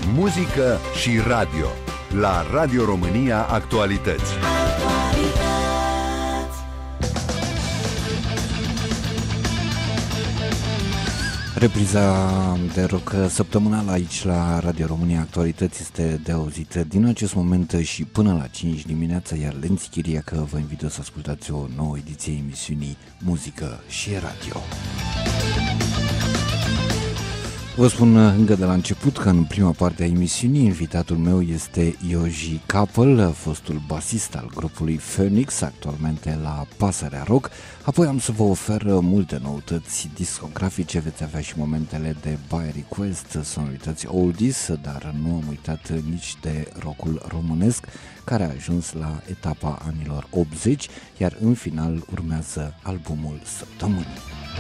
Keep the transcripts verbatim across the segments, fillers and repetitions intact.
Muzică și radio la Radio România Actualități. Repriza de rock săptămânal aici la Radio România Actualități este de auzit din acest moment și până la cinci dimineața, iar Lenț Chiriacă vă invită să ascultați o nouă ediție emisiunii Muzică și Radio. Vă spun încă de la început că în prima parte a emisiunii invitatul meu este Yoji Couple, fostul basist al grupului Phoenix, actualmente la Pasărea Rock. Apoi am să vă ofer multe noutăți discografice, veți avea și momentele de By Request, sonorități oldies, dar nu am uitat nici de rockul românesc, care a ajuns la etapa anilor optzeci, iar în final urmează albumul săptămânii.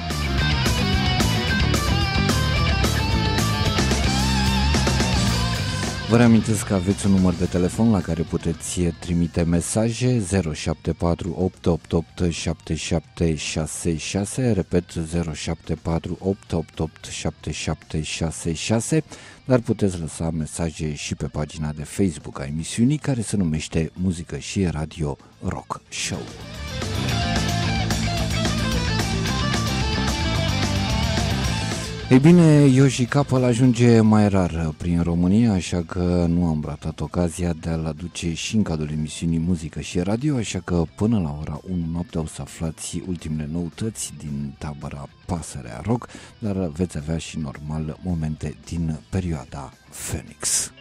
Vă reamintesc că aveți un număr de telefon la care puteți trimite mesaje zero șapte patru opt opt opt șapte șapte șase șase, repet zero șapte patru opt opt opt șapte șapte șase șase, dar puteți lăsa mesaje și pe pagina de Facebook a emisiunii care se numește Muzică și Radio Rock Show. Ei bine, Yoji Couple ajunge mai rar prin România, așa că nu am ratat ocazia de a-l aduce și în cadrul emisiunii Muzică și Radio, așa că până la ora unu noaptea o să aflați ultimele noutăți din tabăra Pasărea Rock, dar veți avea și normal momente din perioada Phoenix.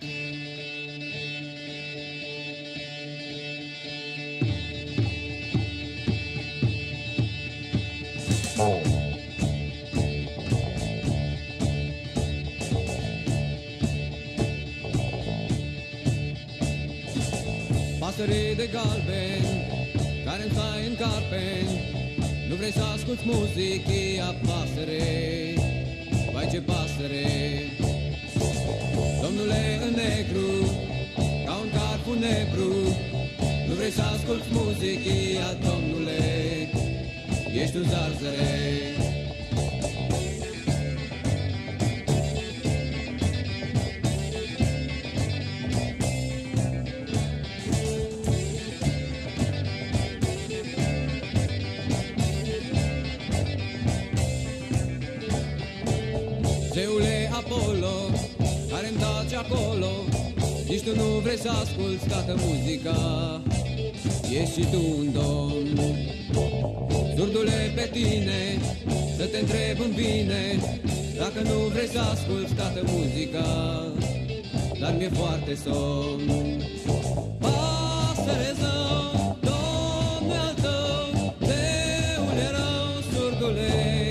Pasăre de galben, care-mi stai în carpeni, nu vrei să asculți muzichia pasăre, vai ce pasăre. Domnule în negru, ca un car funebru, nu vrei să asculți muzichia, domnule, ești un zarzăre. Zeule Apollo, care-mi taci acolo, nici tu nu vrei să asculți toată muzica, ești și tu un domn. Zurdule pe tine, să te întreb în bine, dacă nu vrei să asculți toată muzica, dar mi-e foarte somn. Pasăre zău, Domnul al tău, zeule rău, zurdule.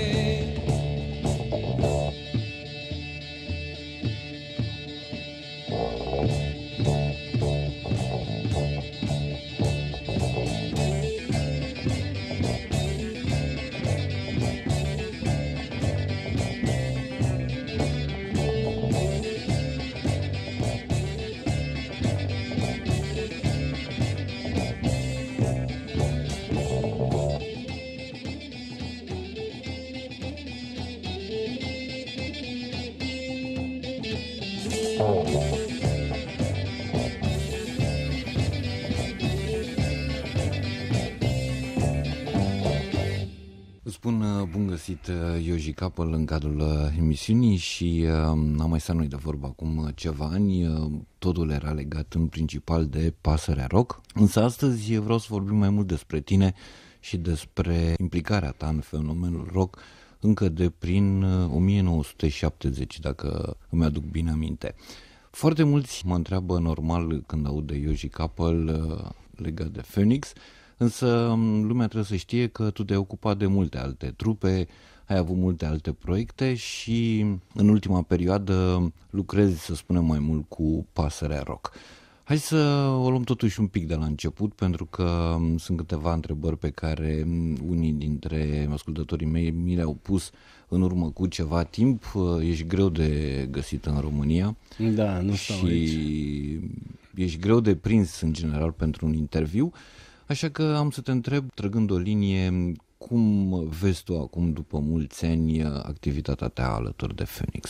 Spun bun găsit, Yoji Couple, în cadrul emisiunii și uh, am mai stat noi de vorbă acum ceva ani, uh, totul era legat în principal de Pasărea Rock, însă astăzi vreau să vorbim mai mult despre tine și despre implicarea ta în fenomenul rock încă de prin o mie nouă sute șaptezeci, dacă îmi aduc bine aminte. Foarte mulți mă întreabă normal când aud de Yoji Couple uh, legat de Phoenix, însă lumea trebuie să știe că tu te-ai ocupat de multe alte trupe, ai avut multe alte proiecte și în ultima perioadă lucrezi, să spunem, mai mult cu Pasărea Rock. Hai să o luăm totuși un pic de la început, pentru că sunt câteva întrebări pe care unii dintre ascultătorii mei mi le-au pus în urmă cu ceva timp. Ești greu de găsit în România. Da, nu stau și aici. ești greu de prins în general pentru un interviu. Așa că am să te întreb, trăgând o linie, cum vezi tu acum, după mulți ani, activitatea ta alături de Phoenix?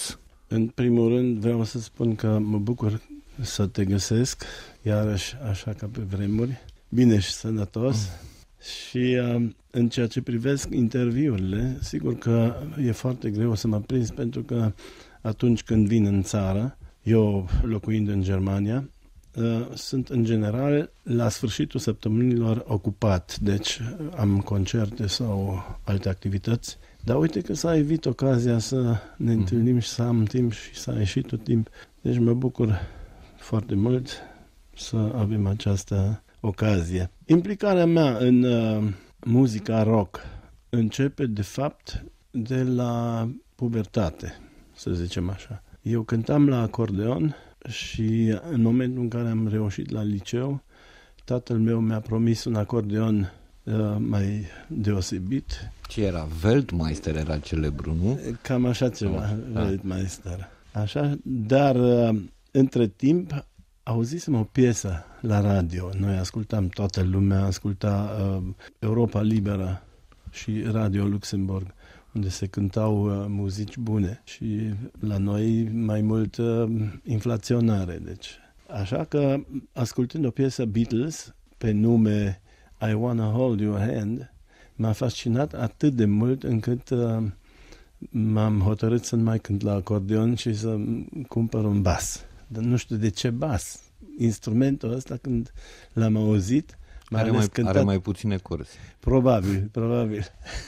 În primul rând vreau să spun că mă bucur să te găsesc, iarăși așa ca pe vremuri, bine și sănătos. Mm. Și uh, în ceea ce privesc interviurile, sigur că e foarte greu să mă prind, pentru că atunci când vin în țară, eu locuind în Germania, uh, sunt în general la sfârșitul săptămânilor ocupat, deci am concerte sau alte activități. Dar uite că s-a evit ocazia să ne întâlnim și să am timp și s-a ieșit tot timp. Deci mă bucur foarte mult să avem această ocazie. Implicarea mea în uh, muzica rock începe de fapt de la pubertate, să zicem așa. Eu cântam la acordeon și în momentul în care am reușit la liceu, tatăl meu mi-a promis un acordeon uh, mai deosebit. Ce era? Weltmeister era celebru, nu? Cam așa ceva, oh, Weltmeister. Așa, dar uh, între timp auzisem o piesă la radio. Noi ascultam, toată lumea asculta uh, Europa Liberă și Radio Luxemburg, unde se cântau uh, muzici bune și la noi mai mult uh, inflaționare. Deci. Așa că, ascultând o piesă Beatles pe nume I Wanna Hold Your Hand, m-a fascinat atât de mult încât uh, m-am hotărât să nu mai cânt la acordeon și să cumpăr un bas. Dar nu știu de ce bas. Instrumentul ăsta, când l-am auzit, are mai, cântat, are mai puține corzi. Probabil, probabil.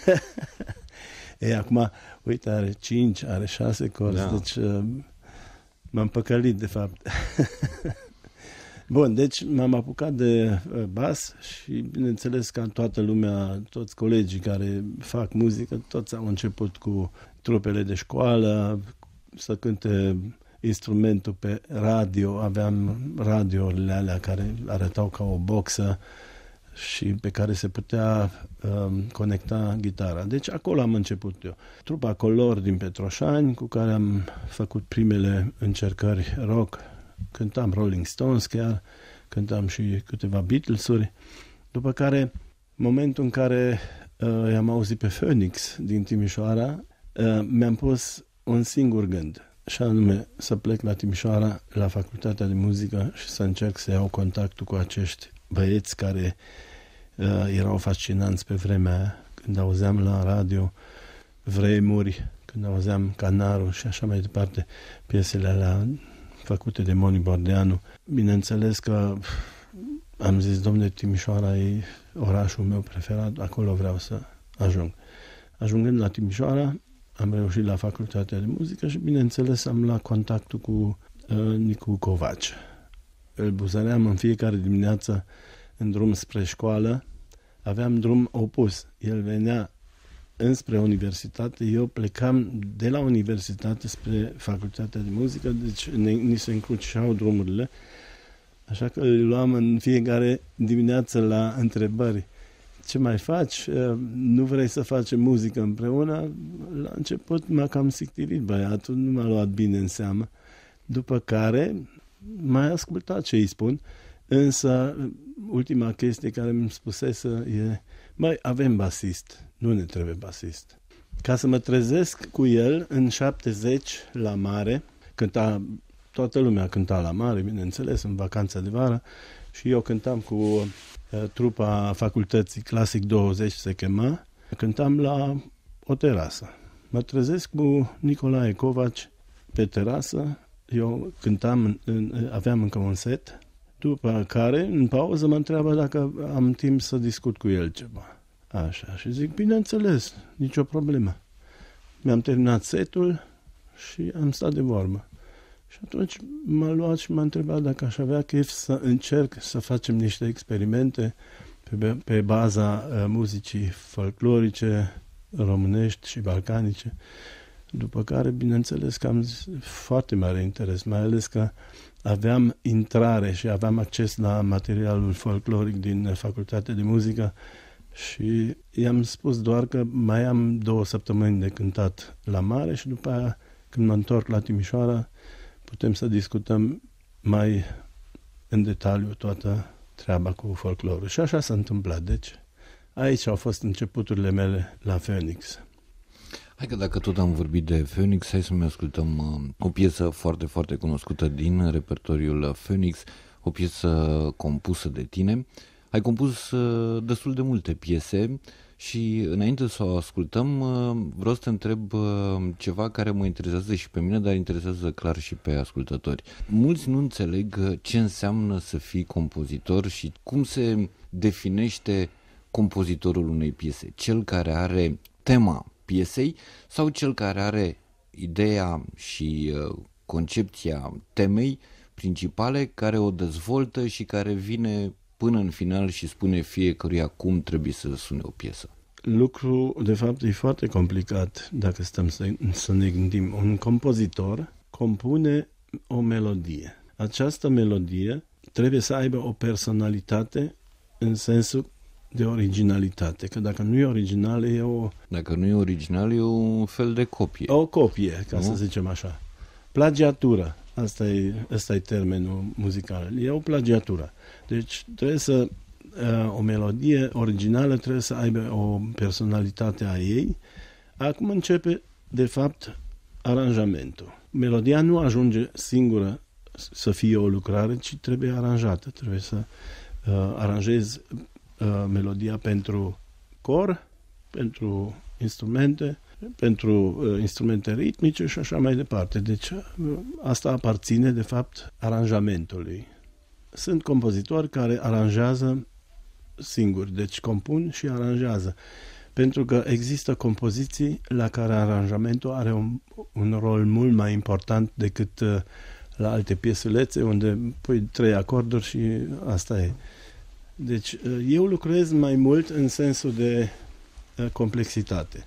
E, acum, uite, are cinci, are șase corzi, da. Deci uh, m-am păcălit, de fapt. Bun, deci m-am apucat de uh, bas și, bineînțeles, ca toată lumea, toți colegii care fac muzică, toți au început cu trupele de școală, să cânte instrumentul pe radio. Aveam radiourile alea care arătau ca o boxă și pe care se putea um, conecta gitara. Deci acolo am început eu. Trupa Color din Petroșani, cu care am făcut primele încercări rock. Cântam Rolling Stones chiar, cântam și câteva Beatles-uri. După care, momentul în care uh, i-am auzit pe Phoenix din Timișoara, uh, mi-am pus un singur gând, și anume să plec la Timișoara, la Facultatea de Muzică, și să încerc să iau contactul cu acești băieți care uh, erau fascinanți pe vremea aia, când auzeam la radio Vremuri, când auzeam Canarul și așa mai departe, piesele alea făcute de Moni Bordeanu. Bineînțeles că am zis, domne, Timișoara e orașul meu preferat, acolo vreau să ajung. Ajungând la Timișoara, am reușit la Facultatea de Muzică și, bineînțeles, am luat contactul cu uh, Nicu Covaci. Îl buzăream în fiecare dimineață în drum spre școală. Aveam drum opus. El venea înspre universitate, eu plecam de la universitate spre Facultatea de Muzică, deci ne, ni se încrucișau drumurile. Așa că îl luam în fiecare dimineață la întrebări. Ce mai faci? Nu vrei să facem muzică împreună? La început m-a cam sictirit băiatul, nu m-a luat bine în seamă. După care m-a ascultat ce îi spun, însă ultima chestie care mi-mi spusese e: măi, avem basist, nu ne trebuie basist. Ca să mă trezesc cu el în șaptezeci la mare, cânta, toată lumea cânta la mare, bineînțeles, în vacanța de vară, și eu cântam cu uh, trupa facultății Classic douăzeci se chema, cântam la o terasă. Mă trezesc cu Nicolae Covaci pe terasă, eu cântam, în, aveam încă un set, după care, în pauză, mă întreabă dacă am timp să discut cu el ceva. Așa, și zic, bineînțeles, nicio problemă. Mi-am terminat setul și am stat de vorbă. Și atunci m-a luat și m-a întrebat dacă aș avea chef să încerc să facem niște experimente pe, pe baza uh, muzicii folclorice, românești și balcanice. După care, bineînțeles, că am zis, foarte mare interes, mai ales că aveam intrare și aveam acces la materialul folcloric din Facultatea de Muzică și i-am spus doar că mai am două săptămâni de cântat la mare și după aia, când mă întorc la Timișoara, putem să discutăm mai în detaliu toată treaba cu folclorul. Și așa s-a întâmplat. Deci, aici au fost începuturile mele la Phoenix. Hai că dacă tot am vorbit de Phoenix, hai să mai ascultăm uh, o piesă foarte, foarte cunoscută din repertoriul Phoenix, o piesă compusă de tine. Ai compus uh, destul de multe piese și înainte să o ascultăm, uh, vreau să te întreb uh, ceva care mă interesează și pe mine, dar interesează clar și pe ascultători. Mulți nu înțeleg ce înseamnă să fii compozitor și cum se definește compozitorul unei piese. Cel care are tema piesei sau cel care are ideea și uh, concepția temei principale, care o dezvoltă și care vine până în final și spune fiecăruia cum trebuie să sune o piesă. Lucru, de fapt, e foarte complicat dacă stăm să, să ne gândim. Un compozitor compune o melodie. Această melodie trebuie să aibă o personalitate în sensul de originalitate, că dacă nu e original, e o... Dacă nu e original, e un fel de copie. O copie, ca nu? să zicem așa. Plagiatură, asta e, asta e termenul muzical, e o plagiatură. Deci trebuie să, o melodie originală trebuie să aibă o personalitate a ei. Acum începe, de fapt, aranjamentul. Melodia nu ajunge singură să fie o lucrare, ci trebuie aranjată. Trebuie să uh, aranjezi uh, melodia pentru cor, pentru instrumente, pentru uh, instrumente ritmice și așa mai departe. Deci uh, asta aparține, de fapt, aranjamentului. Sunt compozitori care aranjează singuri, deci compun și aranjează. Pentru că există compoziții la care aranjamentul are un, un rol mult mai important decât uh, la alte piesulețe unde pui trei acorduri și asta e. Deci uh, eu lucrez mai mult în sensul de uh, complexitate.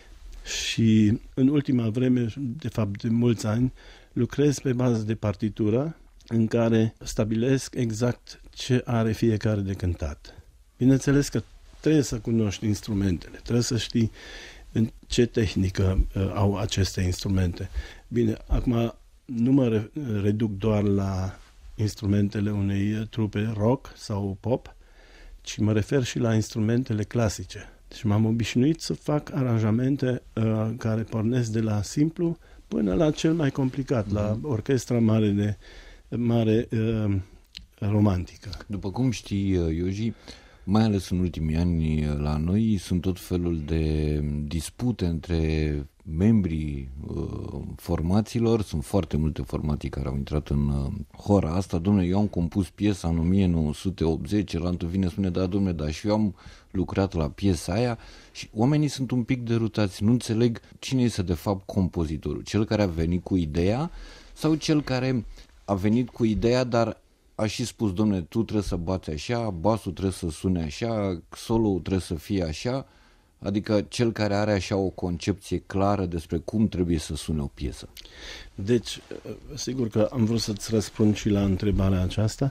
Și în ultima vreme, de fapt de mulți ani, lucrez pe bază de partitură în care stabilesc exact ce are fiecare de cântat. Bineînțeles că trebuie să cunoști instrumentele, trebuie să știi în ce tehnică uh, au aceste instrumente. Bine, acum nu mă re- reduc doar la instrumentele unei trupe rock sau pop, ci mă refer și la instrumentele clasice. Deci m-am obișnuit să fac aranjamente uh, care pornesc de la simplu până la cel mai complicat, mm-hmm. la orchestra mare de mare uh, romantică. După cum știi, Ioji, mai ales în ultimii ani la noi sunt tot felul de dispute între membrii uh, formațiilor. Sunt foarte multe formații care au intrat în uh, hora asta. Dom'le, eu am compus piesa în o mie nouă sute optzeci, elaltul vine spune, da, dom'le, dar și eu am lucrat la piesa aia și oamenii sunt un pic derutați, nu înțeleg cine este de fapt compozitorul, cel care a venit cu ideea sau cel care a venit cu ideea, dar a și spus, dom'le, tu trebuie să bați așa, basul trebuie să sune așa, solo-ul trebuie să fie așa, adică cel care are așa o concepție clară despre cum trebuie să sune o piesă. Deci, sigur că am vrut să-ți răspund și la întrebarea aceasta.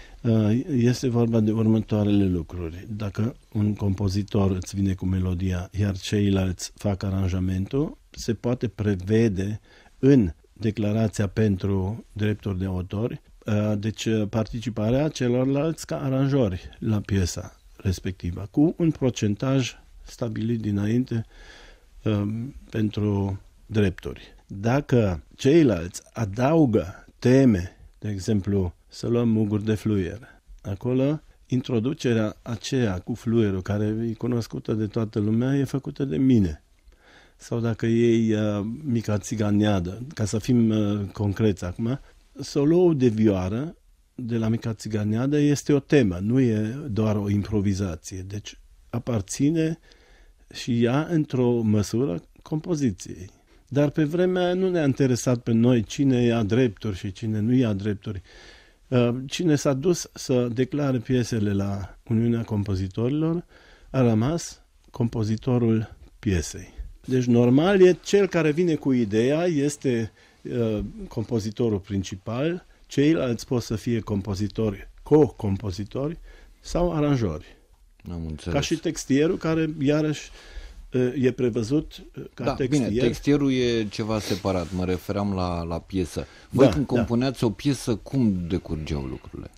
Este vorba de următoarele lucruri. Dacă un compozitor îți vine cu melodia, iar ceilalți fac aranjamentul, se poate prevede în declarația pentru drepturi de autori, deci participarea celorlalți ca aranjori la piesa respectivă, cu un procentaj stabilit dinainte um, pentru drepturi. Dacă ceilalți adaugă teme, de exemplu, să luăm Muguri de fluier, acolo introducerea aceea cu fluierul, care e cunoscută de toată lumea, e făcută de mine. Sau dacă iei uh, Mica Țiganeadă, ca să fim uh, concreți acum, solo-ul de vioară de la Mica Țiganeadă este o temă, nu e doar o improvizație. Deci aparține și ea într-o măsură compoziției. Dar pe vremea nu ne-a interesat pe noi cine ia drepturi și cine nu ia drepturi. Cine s-a dus să declare piesele la Uniunea Compozitorilor a rămas compozitorul piesei. Deci normal e cel care vine cu ideea, este uh, compozitorul principal, ceilalți pot să fie compozitori, co-compozitori sau aranjori. Am înțeles. Ca și textierul, care iarăși e prevăzut ca da, textier. Bine, textierul e ceva separat, mă referam la, la piesă. Voi da, când compuneați da. o piesă, cum decurgeau lucrurile?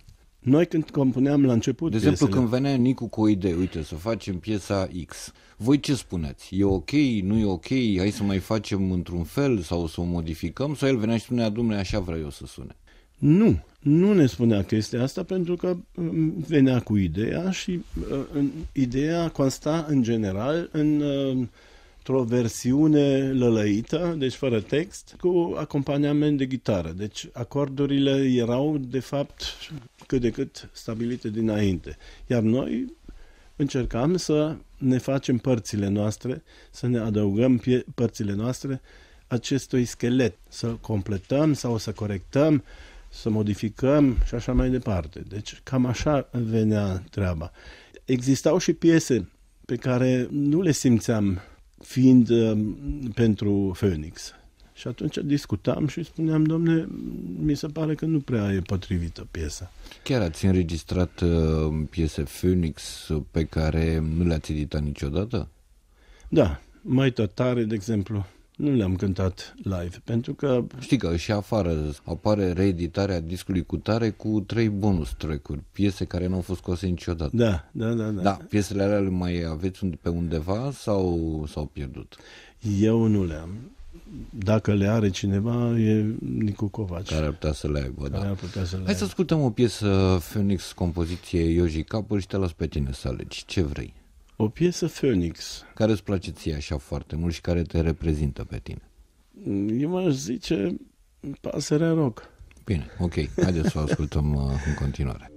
Noi când compuneam la început De exemplu, piesele, când venea Nicu cu o idee, uite, să facem piesa X, voi ce spuneți? E ok? Nu e ok? Hai să mai facem într-un fel sau să o modificăm? Sau el venea și spunea, dom'le, așa vreau eu să sune? Nu, nu ne spunea chestia asta pentru că um, venea cu ideea și uh, în, ideea consta în general în, uh, într-o versiune lălăită, deci fără text, cu acompaniament de gitară. Deci acordurile erau de fapt cât de cât stabilite dinainte. Iar noi încercam să ne facem părțile noastre, să ne adăugăm pie- părțile noastre acestui schelet, să completăm sau să corectăm, să modificăm și așa mai departe. Deci cam așa venea treaba. Existau și piese pe care nu le simțeam fiind uh, pentru Phoenix. Și atunci discutam și spuneam, domne, mi se pare că nu prea e potrivită piesa. Chiar ați înregistrat uh, piese Phoenix pe care nu le-ați editat niciodată? Da, Mai Tătare, de exemplu, nu le-am cântat live, pentru că... Știi că și afară apare reeditarea discului cu tare cu trei bonus track-uri, piese care nu au fost scoase niciodată. Da, da, da. Da, da piesele alea le mai aveți pe undeva sau s-au pierdut? Eu nu le-am. Dacă le are cineva, e Nicu Covaci. Care ar putea să le aibă, care da. ar putea să le Hai să ascultăm o piesă Phoenix, compoziție Ioji Capăl și te las pe tine să alegi. Ce vrei? O piesă Phoenix. Care îți place ție așa foarte mult și care te reprezintă pe tine? Eu m-aș zice Pasărea Rock. Bine, ok. Haideți să o ascultăm uh, în continuare.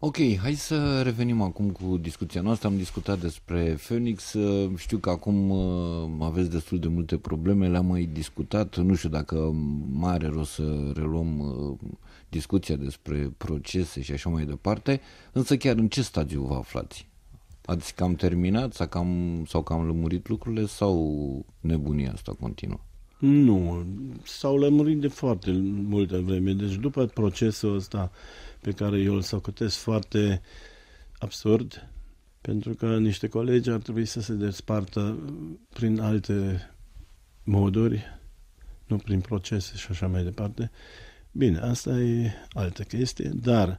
Ok, hai să revenim acum cu discuția noastră. Am discutat despre Phoenix. Știu că acum aveți destul de multe probleme, le-am mai discutat. Nu știu dacă mai are rost să reluăm discuția despre procese și așa mai departe. Însă chiar în ce stadiu vă aflați? Ați cam terminat sau cam, sau cam lămurit lucrurile sau nebunia asta continuă? Nu, s-au lămurit de foarte multă vreme. Deci după procesul ăsta pe care eu îl socotesc foarte absurd, pentru că niște colegi ar trebui să se despartă prin alte moduri, nu prin procese și așa mai departe. Bine, asta e altă chestie, dar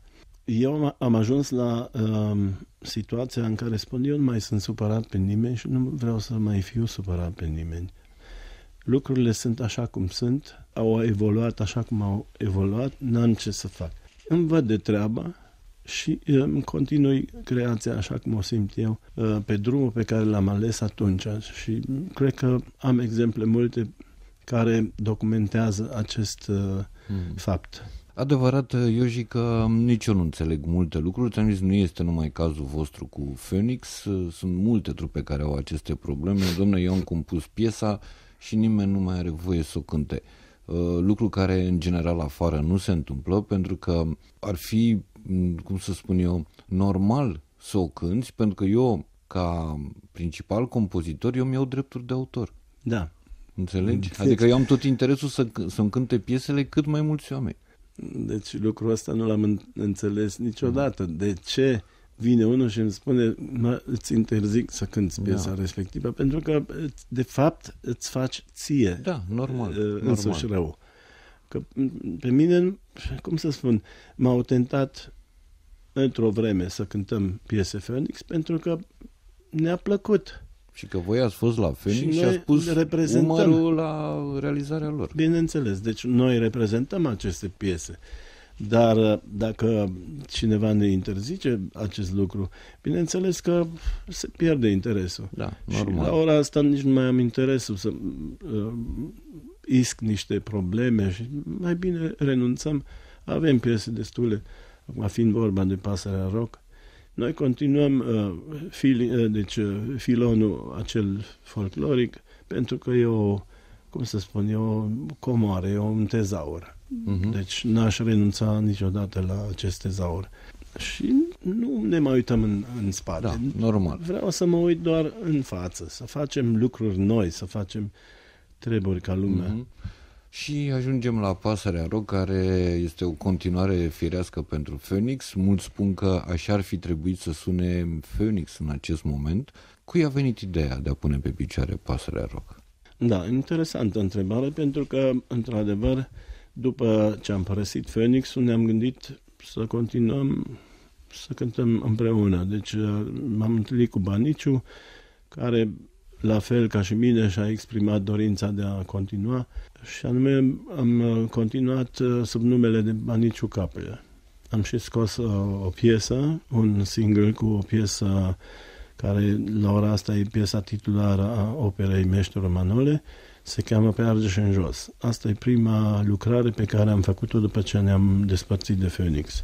eu am ajuns la um, situația în care spun eu nu mai sunt supărat pe nimeni și nu vreau să mai fiu supărat pe nimeni. Lucrurile sunt așa cum sunt, au evoluat așa cum au evoluat, n-am ce să fac. Îmi văd de treaba și îmi continui creația așa cum o simt eu pe drumul pe care l-am ales atunci și cred că am exemple multe care documentează acest hmm. fapt. Adevărat, Ioji, că nici eu nu înțeleg multe lucruri. Ți-am zis, nu este numai cazul vostru cu Phoenix, sunt multe trupe care au aceste probleme. Dom'le, eu am compus piesa și nimeni nu mai are voie să o cânte. Lucru care în general afară nu se întâmplă, pentru că ar fi, cum să spun eu, normal să o cânti, pentru că eu, ca principal compozitor, eu mi iau drepturi de autor. Da. Înțelegi? Adică eu am tot interesul să, să-mi cânte piesele cât mai mulți oameni. Deci lucrul ăsta nu l-am înțeles niciodată. De ce vine unul și îmi spune, mă, îți interzic să cânti piesa da. respectivă, pentru că, de fapt, îți faci ție da, normal, însuși normal. rău. Că pe mine, cum să spun, m-au tentat într-o vreme să cântăm piese Phoenix pentru că ne-a plăcut. Și că voi ați fost la Phoenix și, și ați pus umărul la realizarea lor. Bineînțeles, deci noi reprezentăm aceste piese. Dar dacă cineva ne interzice acest lucru, bineînțeles că se pierde interesul. Da, normal. Și la ora asta nici nu mai am interesul să uh, isc niște probleme și mai bine renunțăm. Avem piese destule, acum fiind vorba de Pasărea Rock. Noi continuăm uh, fili, uh, deci, uh, filonul acel folcloric pentru că e o, cum să spun, e o comoară, e un tezaur. Uh-huh. Deci n-aș renunța niciodată la acest tezaur. Și nu ne mai uităm în, în spate. Da, normal. Vreau să mă uit doar în față, să facem lucruri noi, să facem treburi ca lumea. Uh-huh. Și ajungem la Pasărea Rock, care este o continuare firească pentru Phoenix. Mulți spun că așa ar fi trebuit să sune Phoenix în acest moment. Cui a venit ideea de a pune pe picioare Pasărea Rock? Da, interesantă întrebare, pentru că, într-adevăr, după ce am părăsit Phoenix-ul, ne-am gândit să continuăm să cântăm împreună. Deci m-am întâlnit cu Baniciu, care, la fel ca și mine, și-a exprimat dorința de a continua și anume am continuat sub numele de Baniciu Capăia. Am și scos o, o piesă, un single cu o piesă care la ora asta e piesa titulară a operei Meșterul Manole, se cheamă Pe Argeș în jos. Asta e prima lucrare pe care am făcut-o după ce ne-am despărțit de Phoenix.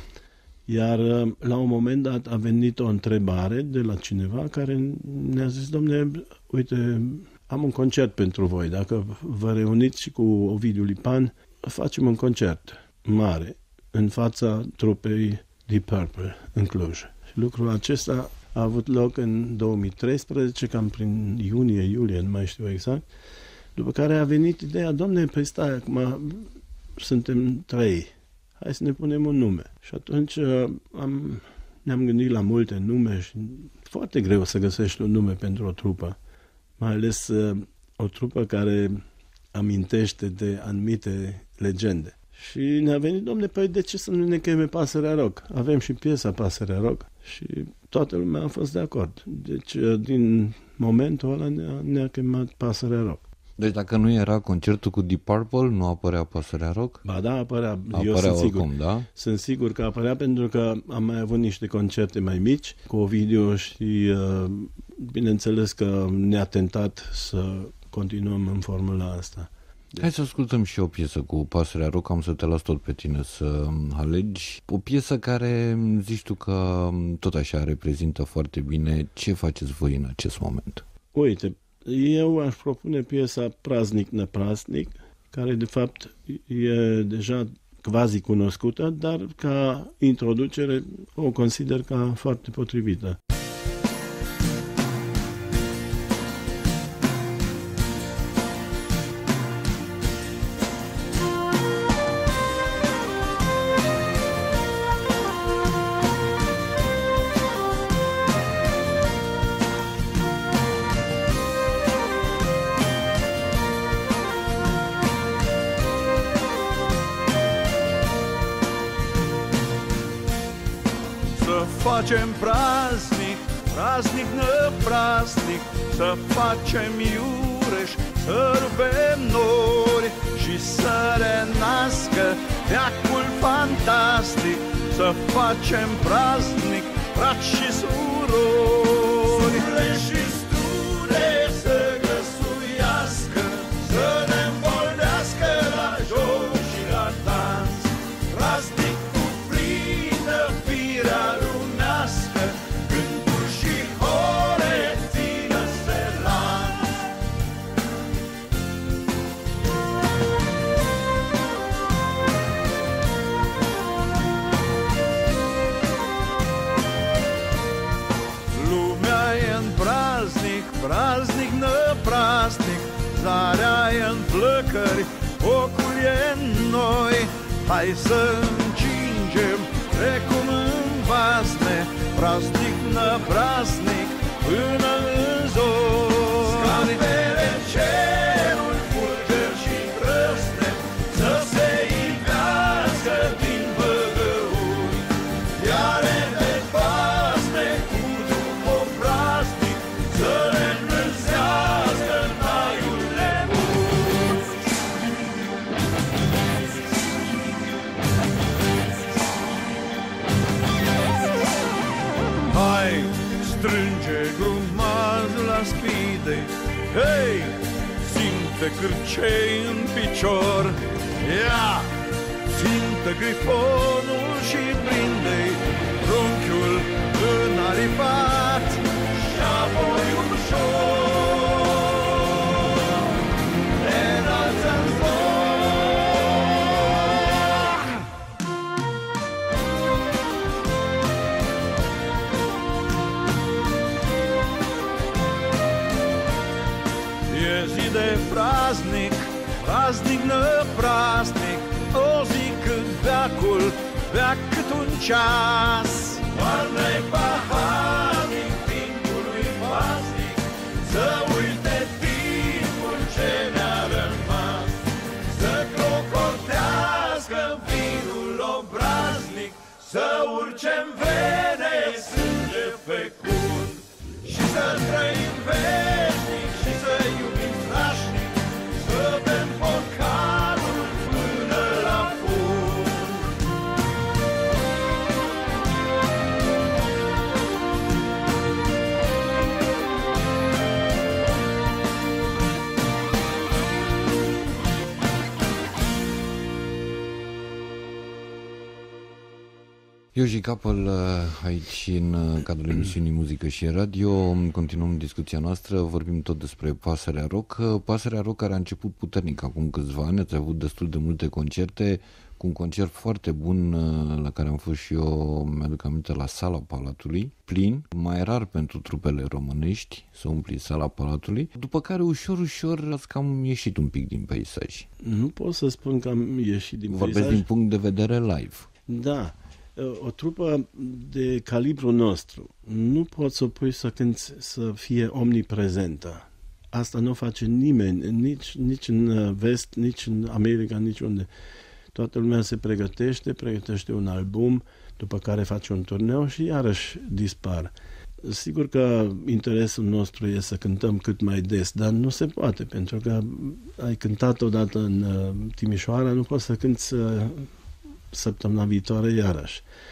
Iar la un moment dat a venit o întrebare de la cineva care ne-a zis, domne, uite, am un concert pentru voi. Dacă vă reuniți și cu Ovidiu Lipan, facem un concert mare în fața trupei Deep Purple în Cluj. Și lucrul acesta a avut loc în două mii treisprezece, cam prin iunie-iulie, nu mai știu exact, după care a venit ideea, domne, păi stai, acum suntem trei, hai să ne punem un nume. Și atunci am, ne-am gândit la multe nume și foarte greu să găsești un nume pentru o trupă, mai ales o trupă care amintește de anumite legende. Și ne-a venit, domne, păi de ce să nu ne cheme Pasărea Rock? Avem și piesa Pasărea Rock și toată lumea a fost de acord. Deci, din momentul ăla ne-a, ne-a chemat Pasărea Rock. Deci dacă nu era concertul cu Deep Purple, nu apărea Pasărea Rock? Ba da, apărea. Apărea Eu sunt oricum, sigur. Da? Sunt sigur că apărea pentru că am mai avut niște concerte mai mici cu Ovidiu și bineînțeles că ne-a tentat să continuăm în formula asta. Hai să ascultăm și o piesă cu Pasărea Rock, am să te las tot pe tine să alegi. O piesă care zici tu că tot așa reprezintă foarte bine ce faceți voi în acest moment. Uite, eu aș propune piesa Praznik na Praznik, care de fapt e deja quasi cunoscută, dar ca introducere o consider ca foarte potrivită. Facem praznic, praznic năpraznic, să facem iureș, să rupem nori și să renască veacul fantastic, să facem praznic, frați și surori. Stule și stule să găsuiască, să ne învoldească la joc și la dans, praznic cuprindă firea lumească, cânturi și hore țină-se lanț. Lumea e în praznic, praznic năpraznic, zarea e în flăcări, focul e în noi. Hai să încingem precum în vasne, praznic năpraznic până în zori. Scapele cerul, fulgeri și trăsne, să se ivească din băgăuni, iar de basme cu după praznic, să ne înălțească taiul nebun. Hai, strânge grumazul la spide, hei, simte cârcei în picior, ia, simte grifonul și prinde-i trunchiul înaripat și apoi ușor înalță-n foc. E zi de praznic, praznic năpraznic, o zi cât veacul, veac cât un ceas. Toarnă-i paharnic timpului paznic, să uite timpul ce ne-a rămas, să clocotească vinul obraznic, să urce-n vene sânge fecund și să trăim veșnic și să iubim strașnic, să bem focarul până la fund. Ioji Capăl aici în cadrul emisiunii Muzică și Radio. Continuăm discuția noastră, vorbim tot despre Pasărea Rock. Pasărea Rock care a început puternic acum câțiva ani, ați avut destul de multe concerte, cu un concert foarte bun la care am fost și eu, mi-aduc aminte, la Sala Palatului, plin, mai rar pentru trupele românești să umpli Sala Palatului, după care ușor, ușor ați cam ieșit un pic din peisaj. Nu pot să spun că am ieșit din Vorbesc peisaj. din punct de vedere live. Da, o trupă de calibru nostru nu poți să o pui să cânti să fie omniprezentă. Asta nu face nimeni, nici, nici în vest, nici în America, nici unde. Toată lumea se pregătește, pregătește un album, după care face un turneu și iarăși dispar. Sigur că interesul nostru e să cântăm cât mai des, dar nu se poate, pentru că ai cântat odată în Timișoara, nu poți să cânti săptămâna viitoare iarăși.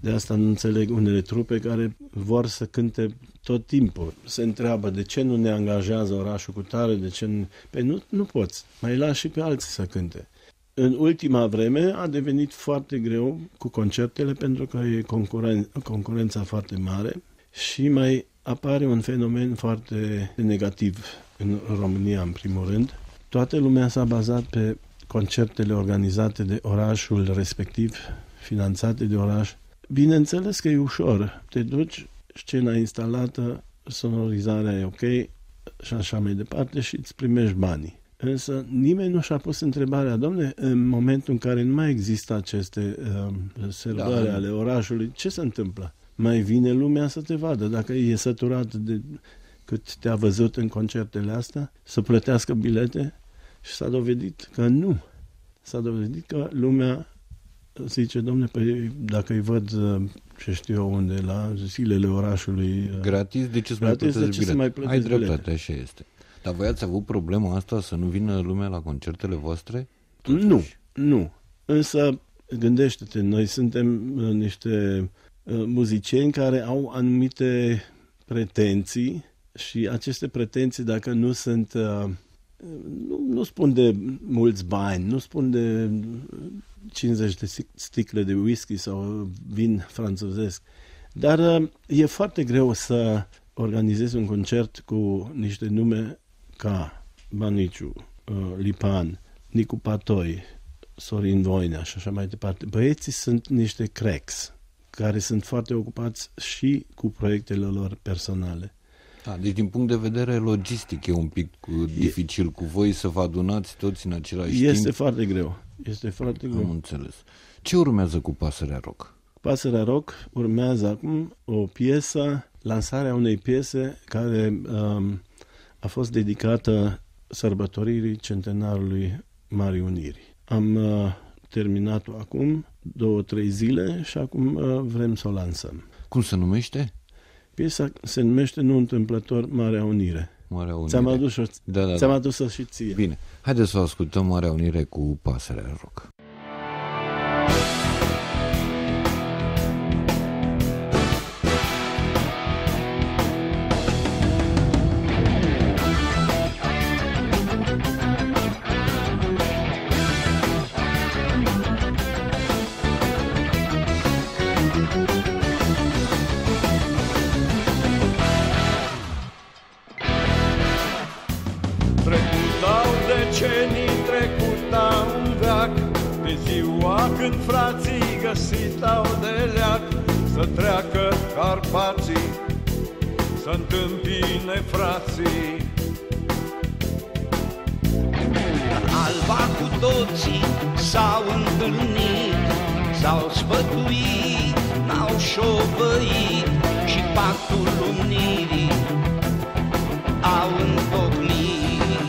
De asta nu înțeleg unele trupe care vor să cânte tot timpul. Se întreabă de ce nu ne angajează orașul cu tare, de ce nu... Păi nu, nu poți, mai lași și pe alții să cânte. În ultima vreme a devenit foarte greu cu concertele pentru că e concuren- concurența foarte mare și mai apare un fenomen foarte negativ în România, în primul rând. Toată lumea s-a bazat pe concertele organizate de orașul respectiv, finanțate de oraș. Bineînțeles că e ușor. Te duci, scena instalată, sonorizarea e ok și așa mai departe și îți primești banii. Însă nimeni nu și-a pus întrebarea, dom'le, în momentul în care nu mai există aceste uh, servare da. ale orașului, ce se întâmplă? Mai vine lumea să te vadă, dacă e săturat de cât te-a văzut în concertele astea, să plătească bilete și s-a dovedit că nu. S-a dovedit că lumea zice, dom'le, păi dacă îi văd, ce știu eu unde, la zilele orașului... Gratis, de ce să mai plătesc bilet? Mai Ai dreptate, așa este. Dar voi ați avut problema asta să nu vină lumea la concertele voastre? Totuși? Nu, nu. Însă, gândește-te, noi suntem niște muzicieni care au anumite pretenții și aceste pretenții, dacă nu sunt, nu, nu spun de mulți bani, nu spun de cincizeci de sticle de whisky sau vin franțuzesc, dar e foarte greu să organizezi un concert cu niște nume ca Baniciu, Lipan, Nicu Patoi, Sorin Voinea și așa mai departe. Băieții sunt niște cracks care sunt foarte ocupați și cu proiectele lor personale. Da, deci din punct de vedere logistic e un pic dificil cu voi să vă adunați toți în același este timp. Este foarte greu. Este foarte greu. Am înțeles. Ce urmează cu Pasărea Rock? Pasărea Rock urmează acum o piesă, lansarea unei piese care um, a fost dedicată sărbătoririi centenarului Marii Uniri. Am uh, terminat-o acum două, trei zile și acum uh, vrem să o lansăm. Cum se numește? Piesa se numește nu întâmplător Marea Unire. Marea Unire. Ți-am adus-o, da, da, ți-am da. adus-o și ție. Bine, haideți să o ascultăm Marea Unire cu Pasărea Rock. Când frații găsitau de leac să treacă Carpații, să întâmpine frații. Alba cu toții s-au întâlnit, s-au sfătuit, n-au șovăit și pactul unirii au întocmit.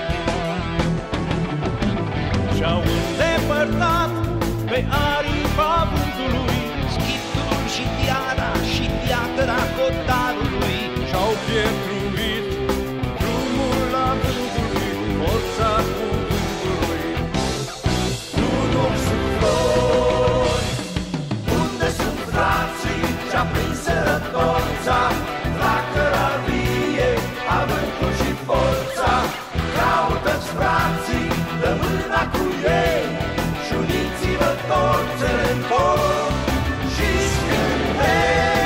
Și-au îndepărtat pe aripa vântului schitul și tiara și piatra cotarului și-au pietruit drumul la vântului, forța cuvântului. Drumuri sunt flori, unde sunt frații ce-a prins sărătorța, flacăra vie, avântul și forța. Caută-ți frații, dă mâna cu ei și uniți-vă torțele în tot și scânte.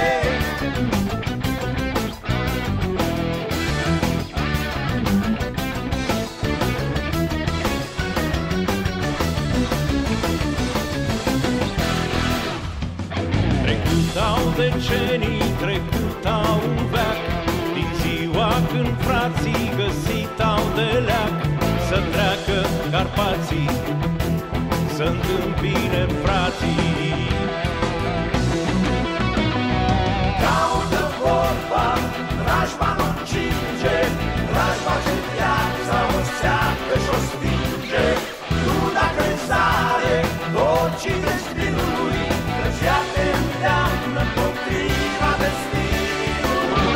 Trecutau decenii, trecutau un veac, din ziua când frații găsitau de leac să treacă Carpații, să întâmpine frații. Caută vorba, rajba nu cinge, rajba ce viața o seacă și-o stinge. Tu dacă sare vocii destinului, căci ea te îndeamnă potriva destinului.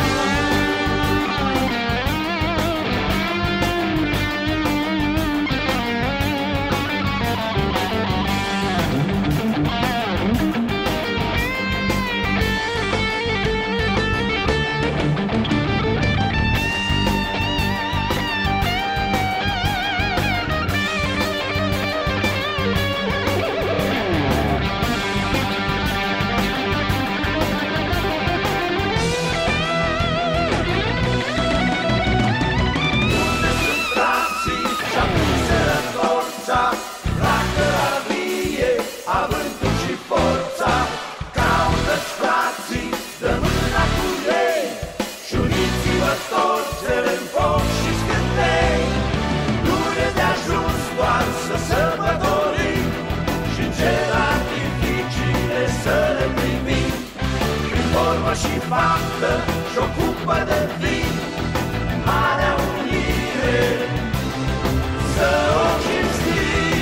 și faptă și-o cupă de vin, Marea Unire să o cinstim.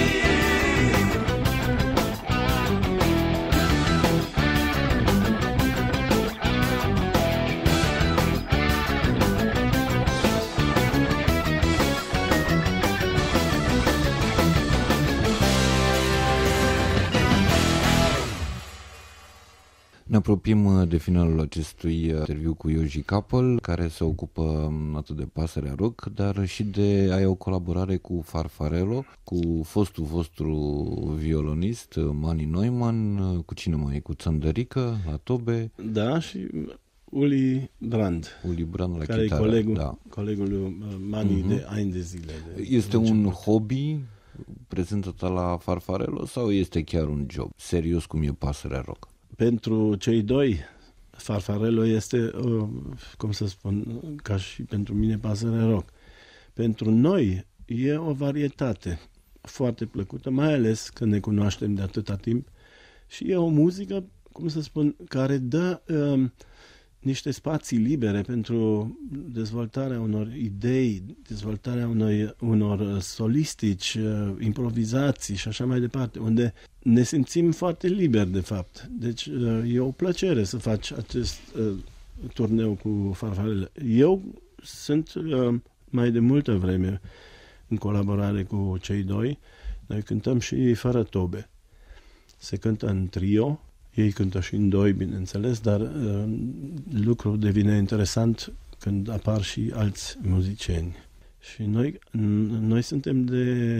Ne apropiem de finalul acestui interviu cu Yoji Couple, care se ocupă atât de Pasărea Rock, dar și de ai o colaborare cu Farfarello, cu fostul vostru violonist, Mani Neumann, cu cine mai e? Cu Țăndărică, la tobe? Da, și Uli Brand, Uli Brand la care chitară, e colegul, da. colegul lui Mani uh-huh. de ani de zile. De, este de un hobby prezentat la Farfarello sau este chiar un job serios cum e Pasărea Rock? Pentru cei doi, Farfarello este, uh, cum să spun, ca și pentru mine Pasărea Rock. Pentru noi e o varietate foarte plăcută, mai ales că ne cunoaștem de atâta timp și e o muzică, cum să spun, care dă uh, niște spații libere pentru dezvoltarea unor idei, dezvoltarea unor, unor solistici, uh, improvizații și așa mai departe, unde ne simțim foarte liberi, de fapt. Deci uh, e o plăcere să faci acest uh, turneu cu Farfarello. Eu sunt uh, mai de multă vreme în colaborare cu cei doi. Noi cântăm și fără tobe. Se cântă în trio, ei cântă și în doi, bineînțeles, dar uh, lucrul devine interesant când apar și alți muzicieni. Și noi, noi suntem de,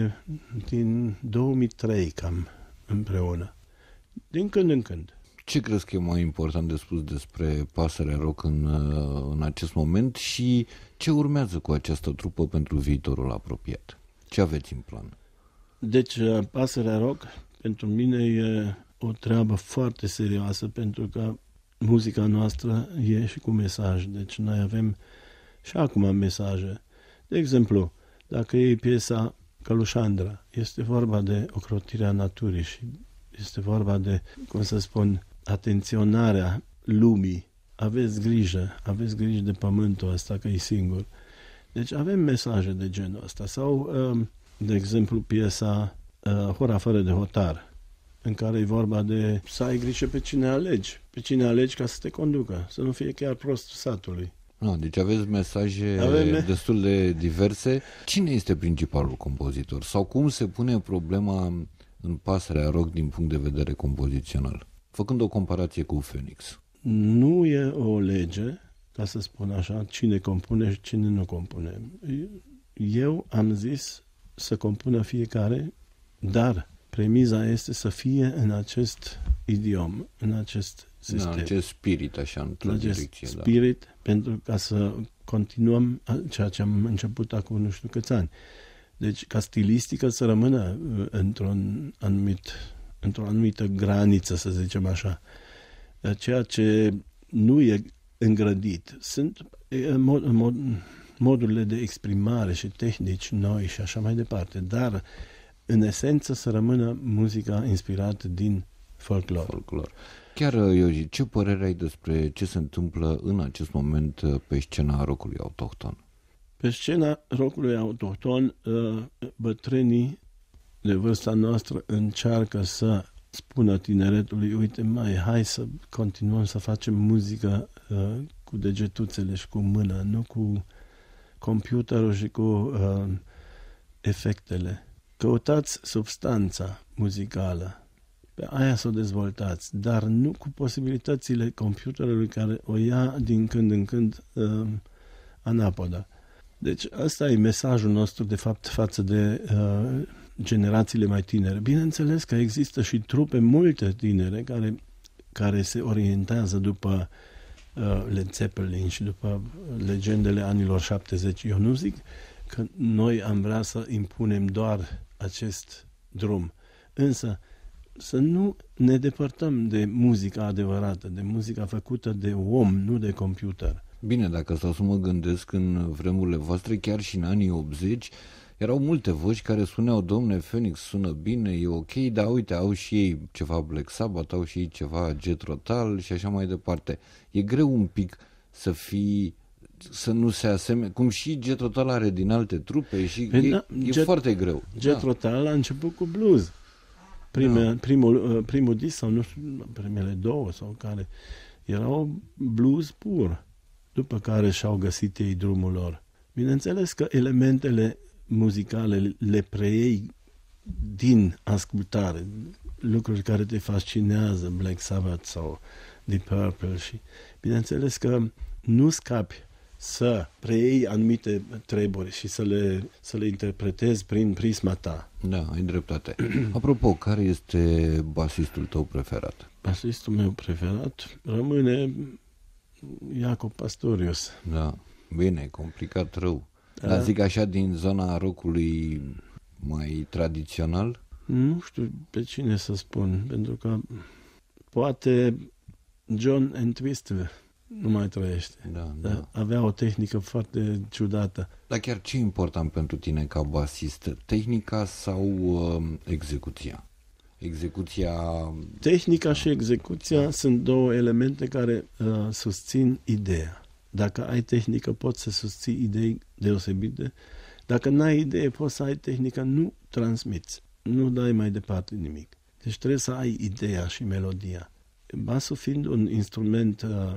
din două mii trei cam împreună, din când în când. Ce crezi că e mai important de spus despre Pasărea Rock în, în acest moment și ce urmează cu această trupă pentru viitorul apropiat? Ce aveți în plan? Deci, Pasărea Rock pentru mine e o treabă foarte serioasă, pentru că muzica noastră e și cu mesaj. Deci noi avem și acum mesaje. De exemplu, dacă iei piesa Călușandra, este vorba de ocrotirea naturii și este vorba de, cum să spun, atenționarea lumii. Aveți grijă, aveți grijă de pământul ăsta că e singur. Deci avem mesaje de genul ăsta. Sau, de exemplu, piesa Hora fără de hotar, în care e vorba de să ai grijă pe cine alegi, pe cine alegi ca să te conducă, să nu fie chiar prostul satului. No, deci aveți mesaje Avem... destul de diverse. Cine este principalul compozitor? Sau cum se pune problema în Pasărea Rock din punct de vedere compozițional? Făcând o comparație cu Phoenix. Nu e o lege, ca să spun așa, cine compune și cine nu compune. Eu am zis să compună fiecare, dar premiza este să fie în acest idiom, în acest sistem. În acest spirit, așa, într-o în acest direcție. spirit, da. pentru ca să continuăm ceea ce am început acum nu știu câți ani. Deci, ca stilistică să rămână într-un anumit, într-o anumită graniță, să zicem așa. Ceea ce nu e îngrădit sunt mod, mod, modurile de exprimare și tehnici noi și așa mai departe, dar în esență să rămână muzica inspirată din folclor. folclor. Chiar, Yoji, ce părere ai despre ce se întâmplă în acest moment pe scena rockului autohton? Pe scena rockului autohton, bătrânii de vârsta noastră încearcă să spună tineretului, uite mai, hai să continuăm să facem muzică cu degetuțele și cu mâna, nu cu computerul și cu uh, efectele. Căutați substanța muzicală, pe aia să o dezvoltați, dar nu cu posibilitățile computerului care o ia din când în când uh, anapoda. Deci ăsta e mesajul nostru, de fapt, față de uh, generațiile mai tinere. Bineînțeles că există și trupe multe tinere care, care se orientează după uh, Led Zeppelin și după legendele anilor șaptezeci. Eu nu zic că noi am vrea să impunem doar acest drum, însă să nu ne depărtăm de muzica adevărată, de muzica făcută de om, nu de computer. Bine, dacă stau să mă gândesc în vremurile voastre, chiar și în anii optzeci, erau multe voci care spuneau, domne, Phoenix sună bine, e ok, dar uite, au și ei ceva Black Sabbath, au și ei ceva Jethro Tull și așa mai departe. E greu un pic să fii, să nu se asemene, cum și Jethro Tull are din alte trupe și Păi e, da, e Jet- foarte greu. Jethro Tull a început cu blues. Prime, Da. primul, primul disc, sau nu știu, primele două, sau care, erau blues pur. După care și-au găsit ei drumul lor. Bineînțeles că elementele muzicale le preiei din ascultare, lucruri care te fascinează, Black Sabbath sau Deep Purple, și bineînțeles că nu scapi să preiei anumite treburi și să le, să le interpretezi prin prisma ta. Da, ai dreptate. Apropo, care este basistul tău preferat? Basistul meu preferat rămâne Jaco Pastorius. Da, bine, complicat rău. Da. Dar zic așa, din zona rockului mai tradițional? Nu știu pe cine să spun, pentru că poate John Entwistle nu mai trăiește. Da, Da, da. avea o tehnică foarte ciudată. Dar chiar ce e important pentru tine ca basist? Tehnica sau uh, execuția? Execuția... Tehnica și execuția sunt două elemente care uh, susțin ideea. Dacă ai tehnică, poți să susții idei deosebite. Dacă n-ai idee, poți să ai tehnică, nu transmiți. Nu dai mai departe nimic. Deci trebuie să ai ideea și melodia. Basul fiind un instrument uh,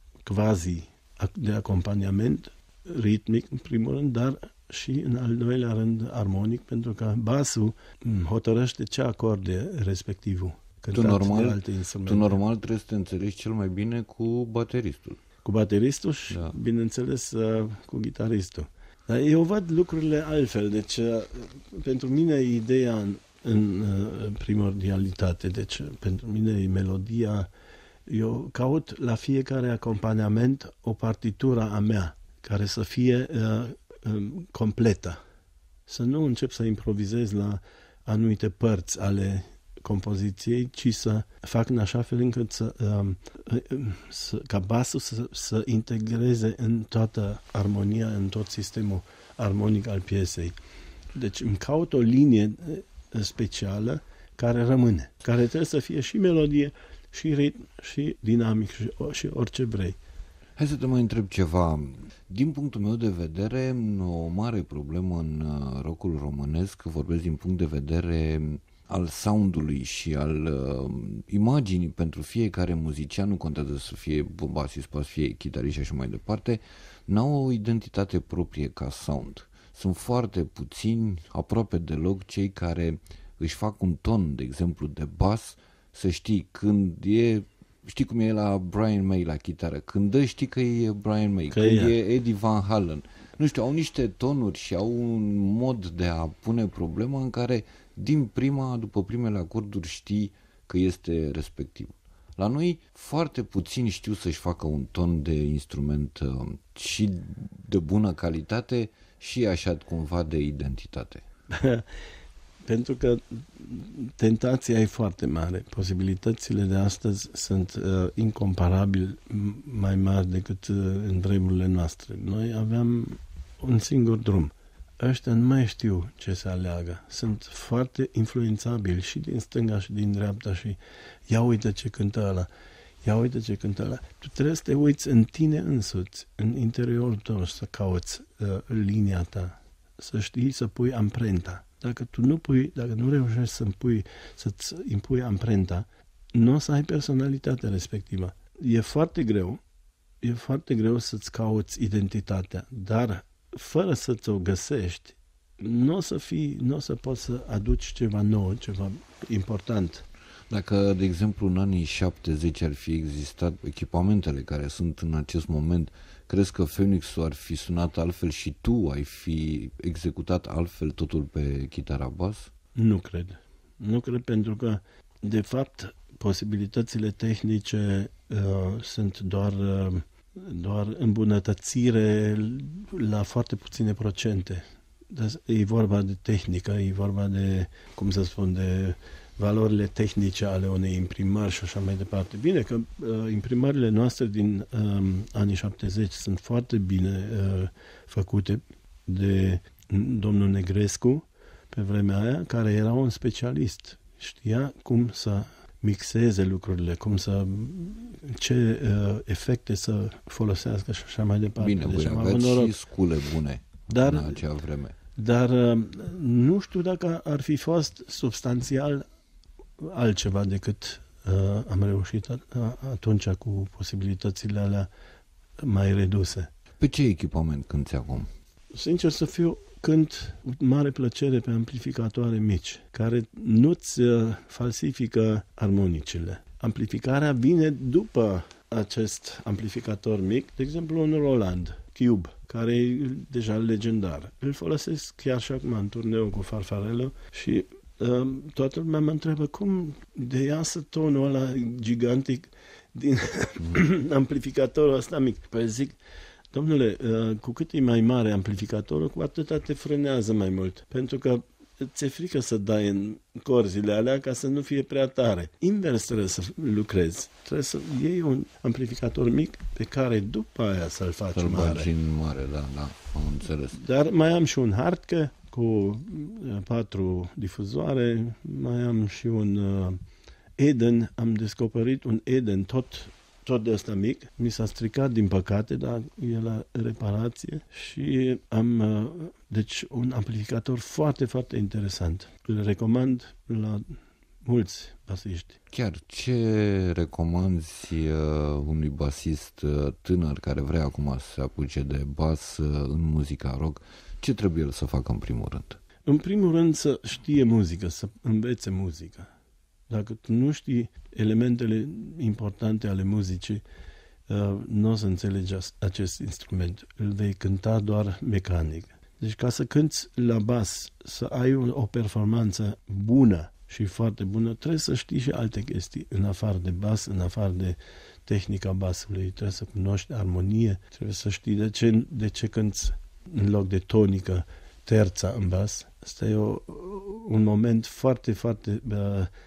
quasi de acompaniament, ritmic în primul rând, dar și în al doilea rând armonic, pentru că basul hotărăște ce acorde respectivul Tu cântat normal, de alte instrumente. tu normal trebuie să te înțelegi cel mai bine cu bateristul. Cu bateristul și, Da. bineînțeles, uh, cu gitaristul. Dar eu văd lucrurile altfel. Deci, uh, pentru mine ideea în, în uh, primordialitate. Deci, pentru mine e melodia. Eu caut la fiecare acompaniament o partitură a mea, care să fie uh, um, completă. Să nu încep să improvizez la anumite părți ale compoziției, ci să fac în așa fel încât să, um, să, ca basul să, să integreze în toată armonia, în tot sistemul armonic al piesei. Deci îmi caut o linie specială care rămâne, care trebuie să fie și melodie, și ritm, și dinamic, și, și orice vrei. Hai să te mai întreb ceva. Din punctul meu de vedere, o mare problemă în uh, rockul românesc, vorbesc din punct de vedere al soundului și al uh, imaginii pentru fiecare muzician, nu contează să fie basist, să fie chitarist și așa mai departe, n-au o identitate proprie ca sound. Sunt foarte puțini, aproape deloc, cei care își fac un ton, de exemplu, de bas, să știi când e, știi cum e la Brian May la chitară, când dă știi că e Brian May, că când e. e Eddie Van Halen. Nu știu, au niște tonuri și au un mod de a pune problema în care din prima, după primele acorduri știi că este respectiv. La noi foarte puțini știu să-și facă un ton de instrument uh, și de bună calitate și așa cumva de identitate. Pentru că tentația e foarte mare. Posibilitățile de astăzi sunt uh, incomparabil mai mari decât uh, în vremurile noastre. Noi aveam un singur drum. Ăștia nu mai știu ce să aleagă. Sunt foarte influențabili și din stânga și din dreapta și ia uite ce cântă ăla, ia uite ce cântă ăla. Tu trebuie să te uiți în tine însuți, în interiorul tău, să cauți uh, linia ta, să știi să pui amprenta. Dacă tu nu pui, dacă nu reușești să pui, să-ți impui amprenta, nu o să ai personalitatea respectivă. E foarte greu, e foarte greu să-ți cauți identitatea, dar fără să ți-o găsești, nu o să fii, nu o să poți să aduci ceva nou, ceva important. Dacă, de exemplu, în anii șaptezeci ar fi existat echipamentele care sunt în acest moment, crezi că Phoenix-ul ar fi sunat altfel și tu ai fi executat altfel totul pe chitara bas? Nu cred. Nu cred pentru că, de fapt, posibilitățile tehnice uh, sunt doar, uh, doar îmbunătățire la foarte puține procente. E vorba de tehnică, e vorba de, cum să spun, de valorile tehnice ale unei imprimări și așa mai departe. Bine că uh, imprimările noastre din uh, anii șaptezeci sunt foarte bine uh, făcute de domnul Negrescu, pe vremea aia, care era un specialist. Știa cum să mixeze lucrurile, cum să, ce uh, efecte să folosească și așa mai departe. Bine, deci voi aveți și scule bune dar, în acea vreme. Dar uh, nu știu dacă ar fi fost substanțial altceva decât uh, am reușit atunci cu posibilitățile alea mai reduse. Pe ce echipament cânti acum? Sincer să fiu, cânt cu mare plăcere pe amplificatoare mici, care nu-ți uh, falsifică armonicile. Amplificarea vine după acest amplificator mic, de exemplu un Roland Cube, care e deja legendar. Îl folosesc chiar și acum în turneu cu Farfarello și uh, toată lumea mă întreabă cum de iasă tonul ăla gigantic din amplificatorul ăsta mic. Păi zic, domnule, cu cât e mai mare amplificatorul, cu atâta te frânează mai mult. Pentru că ți-e frică să dai în corzile alea ca să nu fie prea tare. Invers trebuie să lucrezi. Trebuie să iei un amplificator mic pe care după aia să-l faci să-l mare. Să-l în mare, da, da, am înțeles. Dar mai am și un Hartke cu patru difuzoare, mai am și un uh, Eden, am descoperit un Eden tot tot de ăsta mic, mi s-a stricat din păcate, dar e la reparație și am, deci, un amplificator foarte, foarte interesant. Îl recomand la mulți basiști. Chiar, ce recomanzi uh, unui basist uh, tânăr care vrea acum să se apuce de bas uh, în muzica rock? Ce trebuie el să facă în primul rând? În primul rând să știe muzică, să învețe muzică. Dacă tu nu știi elementele importante ale muzicii, uh, nu o să înțelegi acest instrument. Îl vei cânta doar mecanic. Deci ca să cânți la bas, să ai o, o performanță bună și foarte bună, trebuie să știi și alte chestii. În afară de bas, în afară de tehnica basului, trebuie să cunoști armonie, trebuie să știi de ce, de ce cânți în loc de tonică terța în bas. Asta e o, un moment foarte, foarte uh,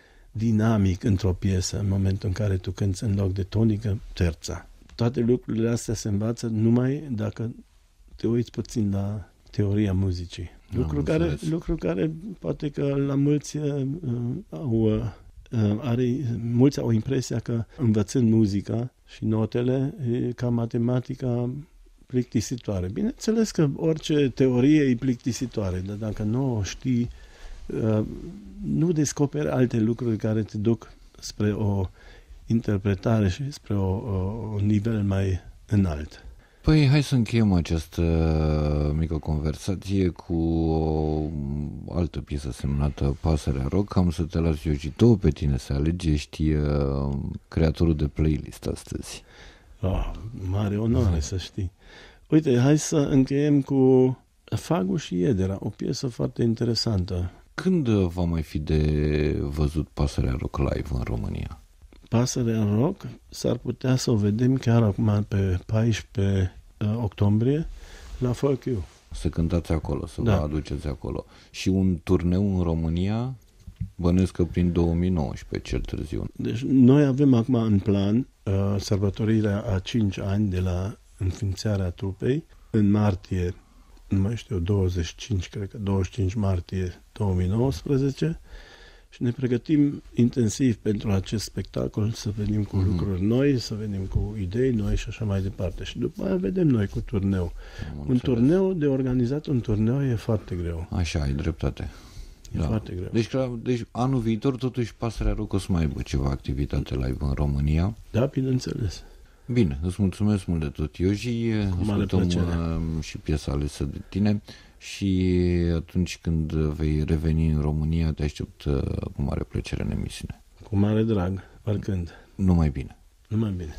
dinamic într-o piesă, în momentul în care tu cânti în loc de tonică, terța. Toate lucrurile astea se învață numai dacă te uiți puțin la teoria muzicii. Lucru care, lucru care poate că la mulți uh, au, uh, are, mulți au impresia că învățând muzica și notele e ca matematica plictisitoare. Bineînțeles că orice teorie e plictisitoare, dar dacă nu o știi, Uh, nu descoperi alte lucruri care te duc spre o interpretare și spre o, o, un nivel mai înalt. Păi hai să încheiem această mică conversație cu o altă piesă semnată Pasărea Rock. Am să te las, Iogi, tu pe tine să alegi, ești uh, creatorul de playlist astăzi. Oh, mare onoare mm. să știi. Uite, hai să încheiem cu Fagul și Iedera, o piesă foarte interesantă. Când va mai fi de văzut Pasărea Rock live în România? Pasărea Rock s-ar putea să o vedem chiar acum pe paisprezece octombrie la Folk You. Să cântați acolo, să da. vă aduceți acolo. Și un turneu în România, bănuiesc că prin două mii nouăsprezece cel târziu. Deci noi avem acum în plan uh, sărbătorirea a cinci ani de la înființarea trupei în martie, nu mai știu, douăzeci și cinci, cred că douăzeci și cinci martie două mii nouăsprezece, și ne pregătim intensiv pentru acest spectacol, să venim cu mm-hmm. lucruri noi, să venim cu idei noi și așa mai departe. Și după aia vedem noi cu turneu. Am un înțeles. Turneu, de organizat un turneu e foarte greu. Așa, ai dreptate. E da. foarte greu. Deci, deci anul viitor totuși Pasărea Rock o să mai aibă ceva activitate live în România. Da, bineînțeles. Bine, îți mulțumesc mult de tot, Ioji. Ascultăm și piesa alesă de tine și atunci când vei reveni în România te aștept cu mare plăcere în emisiune. Cu mare drag, oricând. Numai bine. Numai bine.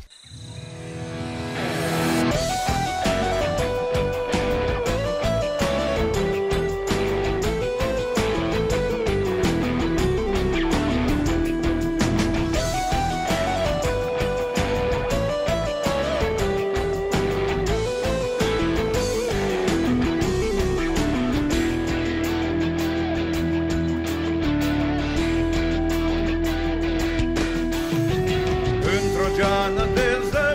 Într-o geană de zări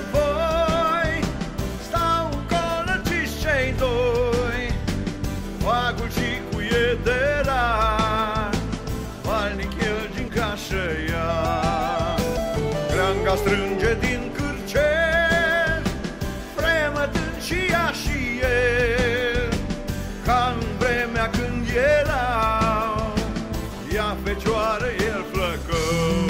strânge din cârcel, fremătând și ea și el, ca în vremea când erau ea fecioară, el flăcău.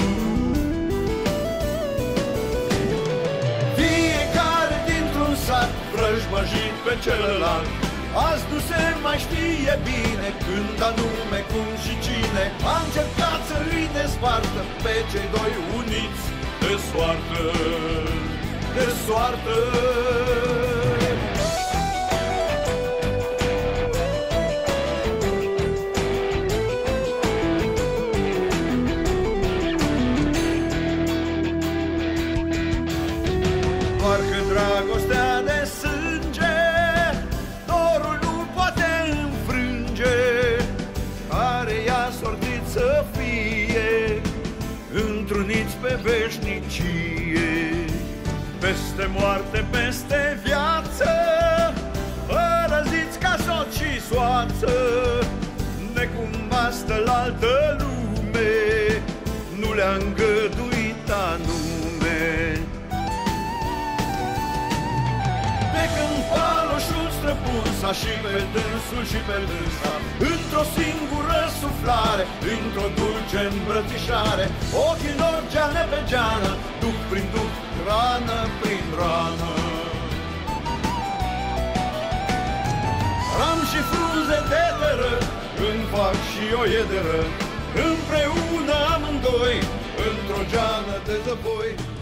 Fiecare dintr-un sat vrăjmăjit pe celălalt, azi nu se mai știe bine când anume, cum și cine a încercat să îi despartă pe cei doi uniți de soartă, de soartă. Parcă dragostea de sânge dorul nu poate înfrânge, are ea sortit să fie întruniți pe veșnicie, peste moarte, peste viață, părăziți ca soț și soață, necumva stă la altă lume, nu le-a îngăduit anume. De când paloșul străpunsa și pe dânsul și pe dânsa, într-o singură suflare, într-o dulce îmbrățișare, ochii lor geană pe geană, duc prin duc, rană prin rană. Ram și frunze de tără, în fac și o iederă, împreună amândoi, într-o geană de zăpoi.